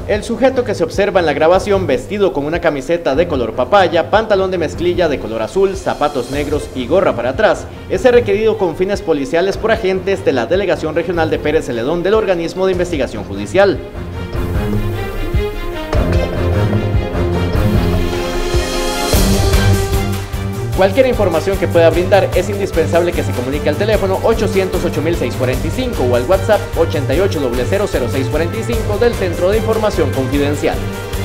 El sujeto que se observa en la grabación, vestido con una camiseta de color papaya, pantalón de mezclilla de color azul, zapatos negros y gorra para atrás, es requerido con fines policiales por agentes de la Delegación Regional de Pérez Celedón del Organismo de Investigación Judicial. Cualquier información que pueda brindar es indispensable que se comunique al teléfono 800-8645 o al WhatsApp 88000645 del Centro de Información Confidencial.